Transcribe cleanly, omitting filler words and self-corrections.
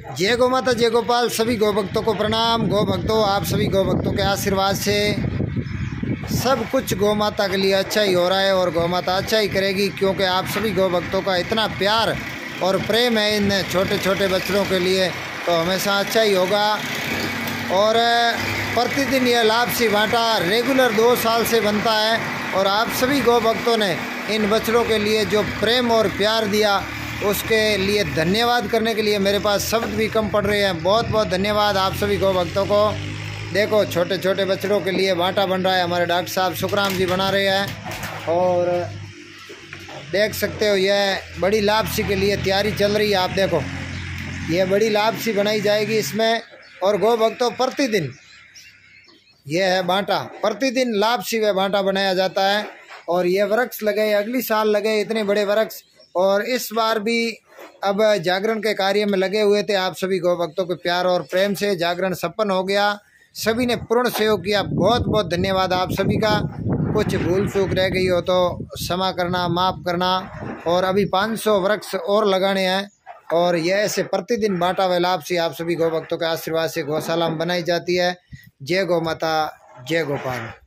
जय गौ माता जय गोपाल। सभी गौ भक्तों को प्रणाम। गौ भक्तों, आप सभी गौ भक्तों के आशीर्वाद से सब कुछ गौ माता के लिए अच्छा ही हो रहा है और गौ माता अच्छा ही करेगी, क्योंकि आप सभी गौ भक्तों का इतना प्यार और प्रेम है इन छोटे छोटे बच्चों के लिए, तो हमेशा अच्छा ही होगा। और प्रतिदिन यह लापसी भाटा रेगुलर 2 साल से बनता है और आप सभी गौ भक्तों ने इन बछड़ों के लिए जो प्रेम और प्यार दिया, उसके लिए धन्यवाद करने के लिए मेरे पास शब्द भी कम पड़ रहे हैं। बहुत बहुत धन्यवाद आप सभी गौ भक्तों को। देखो छोटे छोटे बछड़ों के लिए भाटा बन रहा है, हमारे डॉक्टर साहब सुखराम जी बना रहे हैं और देख सकते हो यह बड़ी लापसी के लिए तैयारी चल रही है। आप देखो यह बड़ी लापसी बनाई जाएगी इसमें। और गौ भक्तों, प्रतिदिन यह है भाटा, प्रतिदिन लापसी व भाटा बनाया जाता है। और ये वृक्ष लगे, अगली साल लगे इतने बड़े वृक्ष, और इस बार भी अब जागरण के कार्य में लगे हुए थे। आप सभी गौ भक्तों के प्यार और प्रेम से जागरण संपन्न हो गया, सभी ने पूर्ण सहयोग किया। बहुत बहुत धन्यवाद आप सभी का। कुछ भूल चूक रह गई हो तो क्षमा करना, माफ़ करना। और अभी 500 वृक्ष और लगाने हैं और यह ऐसे प्रतिदिन बाटा व लापसी आप सभी गौ भक्तों के आशीर्वाद से गौशाला में बनाई जाती है। जय गौ माता, जय गोपाल।